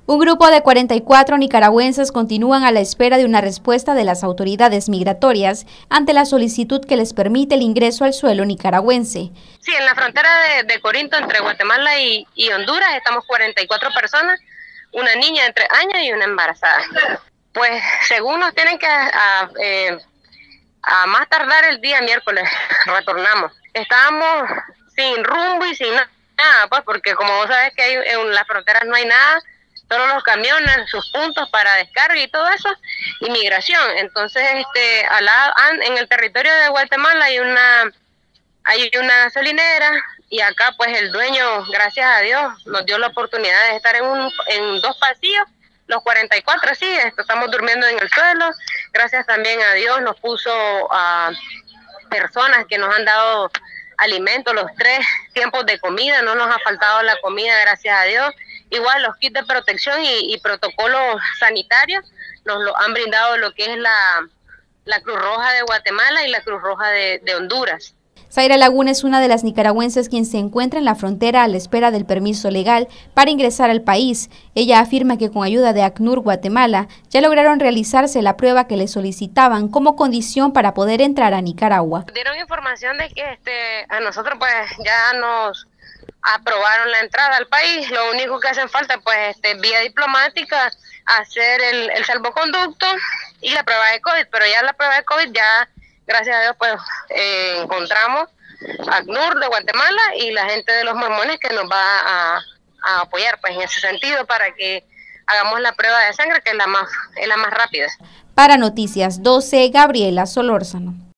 Un grupo de 44 nicaragüenses continúan a la espera de una respuesta de las autoridades migratorias ante la solicitud que les permite el ingreso al suelo nicaragüense. Sí, en la frontera de Corinto, entre Guatemala y Honduras, estamos 44 personas, una niña de 3 años y una embarazada. Pues según nos tienen que, a más tardar el día miércoles, retornamos. Estábamos sin rumbo y sin nada, pues porque como vos sabés que hay, en las fronteras no hay nada, solo los camiones, sus puntos para descarga y todo eso, y migración. Entonces, en el territorio de Guatemala hay una gasolinera, y acá pues el dueño, gracias a Dios, nos dio la oportunidad de estar en 2 pasillos, los 44, sí, estamos durmiendo en el suelo. Gracias también a Dios nos puso a personas que nos han dado alimentos, los 3 tiempos de comida, no nos ha faltado la comida, gracias a Dios. Igual los kits de protección y protocolos sanitarios nos lo han brindado lo que es la Cruz Roja de Guatemala y la Cruz Roja de Honduras. Zaira Laguna es una de las nicaragüenses quien se encuentra en la frontera a la espera del permiso legal para ingresar al país. Ella afirma que con ayuda de ACNUR Guatemala ya lograron realizarse la prueba que le solicitaban como condición para poder entrar a Nicaragua. Dieron información de que a nosotros pues ya nos aprobaron la entrada al país. Lo único que hacen falta pues vía diplomática hacer el salvoconducto y la prueba de COVID, pero ya la prueba de COVID ya, gracias a Dios, pues encontramos a ACNUR de Guatemala y la gente de los mormones que nos va a apoyar pues en ese sentido para que hagamos la prueba de sangre, que es la más rápida. Para Noticias 12, Gabriela Solórzano.